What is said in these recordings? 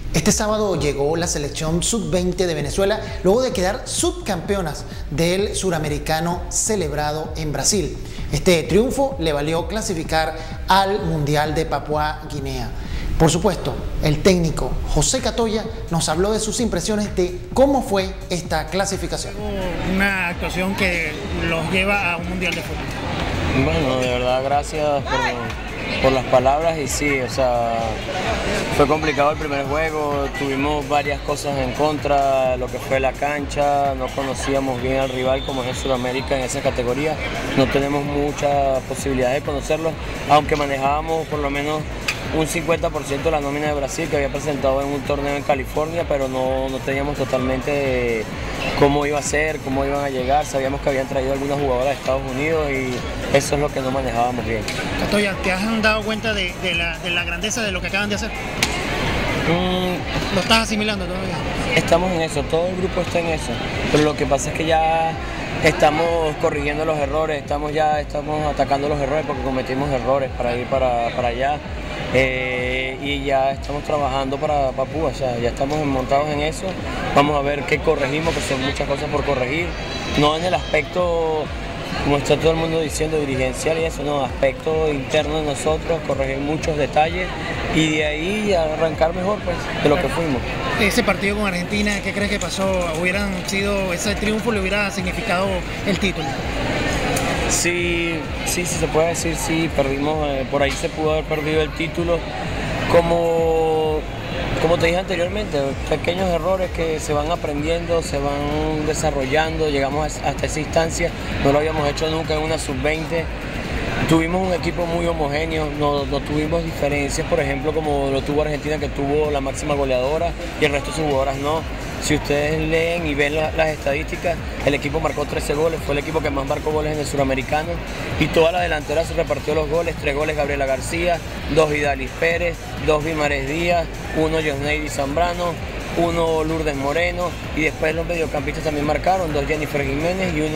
Este sábado llegó la selección sub-20 de Venezuela luego de quedar subcampeonas del suramericano celebrado en Brasil. Este triunfo le valió clasificar al Mundial de Papúa Guinea. Por supuesto, el técnico José Catoya nos habló de sus impresiones de cómo fue esta clasificación. Una actuación que los lleva a un Mundial de fútbol. Bueno, de verdad, gracias por las palabras y sí, o sea, fue complicado el primer juego, tuvimos varias cosas en contra, lo que fue la cancha, no conocíamos bien al rival como es el Sudamérica en esa categoría, no tenemos muchas posibilidades de conocerlo, aunque manejábamos por lo menos un 50% de la nómina de Brasil que había presentado en un torneo en California, pero no teníamos totalmente cómo iba a ser, cómo iban a llegar, sabíamos que habían traído algunas jugadoras de Estados Unidos y eso es lo que no manejábamos bien. Catoya, ¿te has dado cuenta de la grandeza de lo que acaban de hacer? ¿Lo estás asimilando todavía? Estamos en eso, todo el grupo está en eso, pero lo que pasa es que ya estamos corrigiendo los errores, estamos atacando los errores porque cometimos errores para ir para allá. Y ya estamos trabajando para Papúa, o sea, ya estamos montados en eso, vamos a ver qué corregimos, que son muchas cosas por corregir, no en el aspecto, como está todo el mundo diciendo, dirigencial y eso, no, aspecto interno de nosotros, corregir muchos detalles y de ahí arrancar mejor pues, de lo que fuimos. Ese partido con Argentina, ¿qué crees que pasó? ¿Ese triunfo le hubiera significado el título? Sí, se puede decir, sí, perdimos, por ahí se pudo haber perdido el título, como te dije anteriormente, pequeños errores que se van aprendiendo, se van desarrollando, llegamos hasta esa instancia, no lo habíamos hecho nunca en una sub-20, tuvimos un equipo muy homogéneo, no tuvimos diferencias, por ejemplo, como lo tuvo Argentina, que tuvo la máxima goleadora y el resto de sus jugadoras no. Si ustedes leen y ven las estadísticas, el equipo marcó 13 goles, fue el equipo que más marcó goles en el suramericano y toda la delantera se repartió los goles, 3 goles Gabriela García, 2 Idalis Pérez, 2 Vimares Díaz, 1 Josneidi Zambrano, 1 Lourdes Moreno y después los mediocampistas también marcaron, 2 Jennifer Jiménez y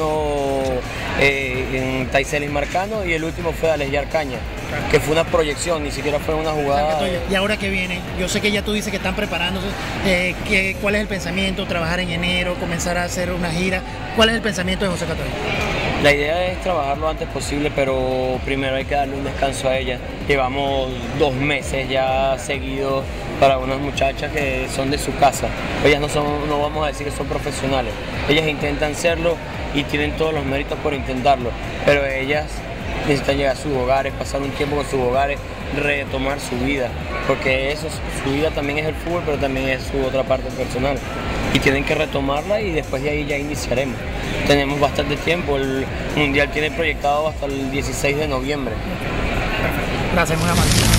1 Taiselis Marcano y el último fue Alesjar Caña, que fue una proyección, ni siquiera fue una jugada. ¿Y ahora qué viene? Yo sé que ya tú dices que están preparándose, ¿cuál es el pensamiento? ¿Trabajar en enero, comenzar a hacer una gira? ¿Cuál es el pensamiento de José Catoya? La idea es trabajar lo antes posible, pero primero hay que darle un descanso a ella. Llevamos 2 meses ya seguidos para unas muchachas que son de su casa. Ellas no vamos a decir que son profesionales. Ellas intentan serlo y tienen todos los méritos por intentarlo, pero ellas necesitan llegar a sus hogares, pasar un tiempo con sus hogares, retomar su vida, porque eso, su vida también es el fútbol, pero también es su otra parte personal. Y tienen que retomarla y después de ahí ya iniciaremos. Tenemos bastante tiempo, el Mundial tiene proyectado hasta el 16 de noviembre. Gracias, muy amable.